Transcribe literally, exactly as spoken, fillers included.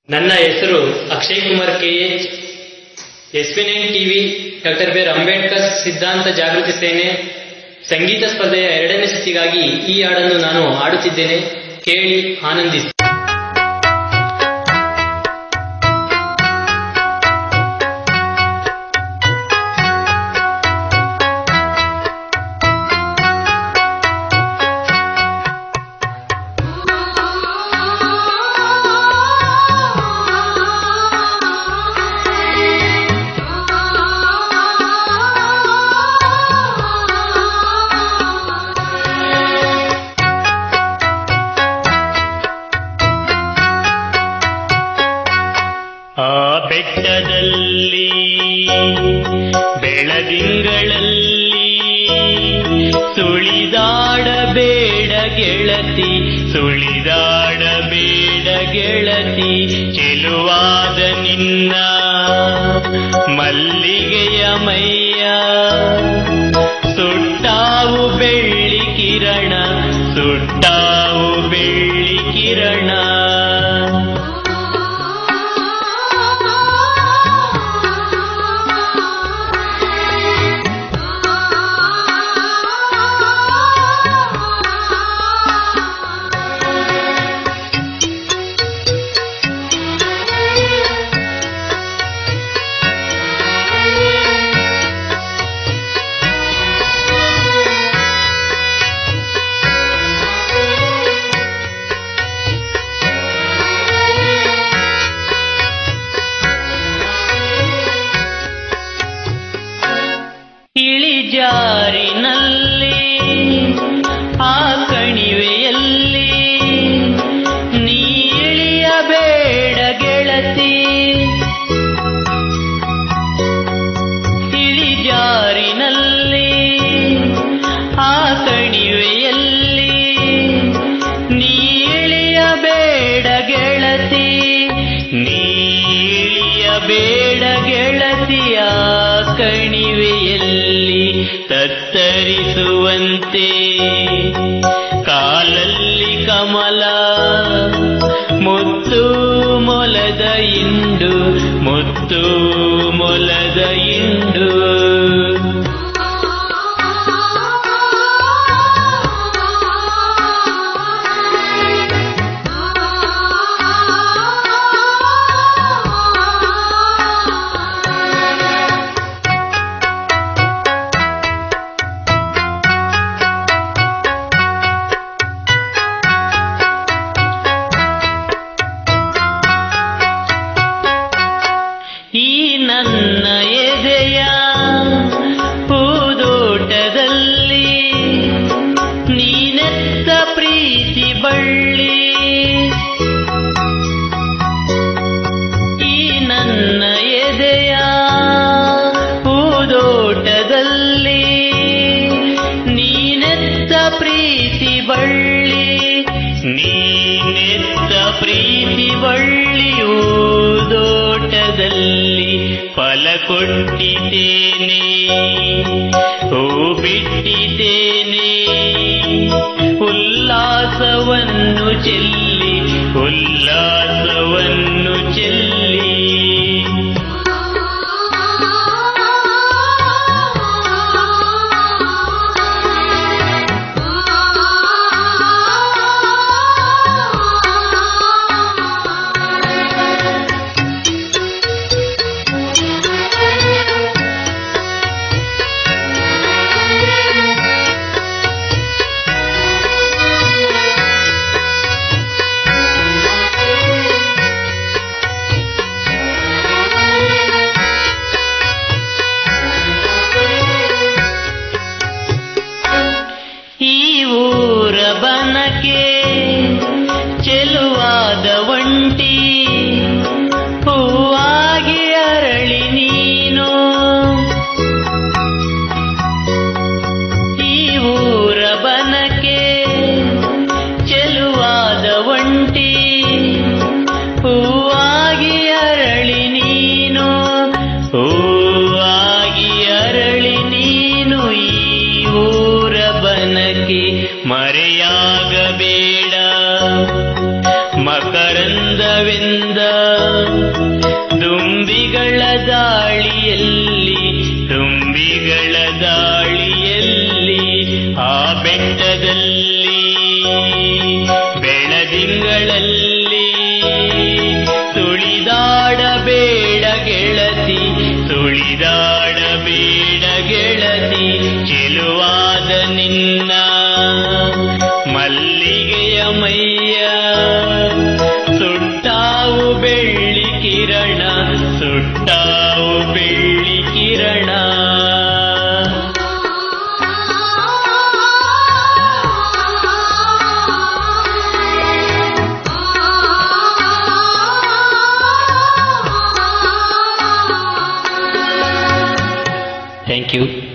ನನ್ನ ಹೆಸರು Akshay Kumar K H. S P nine TV doctor B R Ambedkar ಸಿದ್ಧಾಂತ ಜಾಗೃತಿ ಸೇನೆ ಸಂಗೀತ ಸ್ಪರ್ಧೆಯ ಎರಡನೇ ಸುತ್ತಿಗಾಗಿ ಈ ಹಾಡನ್ನು ನಾನು ಹಾಡುತ್ತಿದ್ದೇನೆ. ಕೇಳಿ ಆನಂದಿಸಿ. ಬೆಟ್ಟದಲ್ಲಿ ಬೆಳದಿಂಗಳಲ್ಲಿ ಸುಳಿದಾಡಬೇಡ ಗೆಳತಿ, ಸುಳಿದಾಡಬೇಡ ಗೆಳತಿ, ಚೆಲುವಾದ ನಿನ್ನ ಮಲ್ಲಿಗೆಯ ಮೈಯ ಸುಟ್ಟಾವು ಬೆಳ್ಳಿ ಕಿರಣ, ಸುಟ್ಟಾವು ಬೆಳ್ಳಿ ಕಿರಣ. ಇಳಿಜಾರಿನಲ್ಲಿ ಆ ಕಣಿವೆಯಲ್ಲಿ ನೀ ಇಳಿಯಬೇಡ ಗೆಳತಿ, ಇಳಿಜಾರಿನಲ್ಲಿ ಆ ಕಣಿವೆಯಲ್ಲಿ ನೀ ಇಳಿಯಬೇಡ ಗೆಳತಿ, ನೀ ಇಳಿಯಬೇಡ ಗೆಳತಿಯ ಕಣಿವೆಯಲ್ಲಿ ತತ್ತರಿಸುವಂತೆ ಕಾಲಲ್ಲಿ ಕಮಲ ಮುತ್ತು ಮೊಲದ ಇಂಡು, ಮುತ್ತು ಮೊಲದ ಇಂಡು. ಈ ನನ್ನ ಎದೆಯ ಹೂದೋಟದಲ್ಲಿ ನೀನೆತ್ತ ಪ್ರೀತಿ ಬಳ್ಳಿ, ಈ ನನ್ನ ಎದೆಯ ಹೂದೋಟದಲ್ಲಿ ನೀನೆತ್ತ ಪ್ರೀತಿ ಬಳ್ಳಿ, ನೀನೆತ್ತ ಪ್ರೀತಿ ಬಳ್ಳಿಯೂ ತೋಟದಲ್ಲಿ ಫಲ ಕೊಟ್ಟಿದ್ದೇನೆ, ಹೂ ಬಿಟ್ಟಿದ್ದೇನೆ, ಉಲ್ಲಾಸವನ್ನು ಚೆಲ್ಲಿ, ಉಲ್ಲಾಸವನ್ನು ಚೆಲ್ಲಿ. ಚಂದವೆಂದ ದುಂಬಿಗಳ ದಾಳಿಯಲ್ಲಿ ತುಂಬಿಗಳ ದಾಳಿಯಲ್ಲಿ ಆ ಬೆಟ್ಟದಲ್ಲಿ ಬೆಳದಿಂಗಳಲ್ಲಿ ತುಳಿದಾಡಬೇಡ ಗೆಳತಿ ತುಳಿದಾಡಬೇಡ ಗೆಳತಿ ಚೆಲುವಾದ ನಿನ್ನ ಮಲ್ಲಿಗೆಯ ಮೈಯ ಸುಟ್ಟಾವು ಬೆಳ್ಳಿ ಕಿರಣ ಸುಟ್ಟಾವು ಬೆಳ್ಳಿ ಕಿರಣ ಥ್ಯಾಂಕ್ ಯು.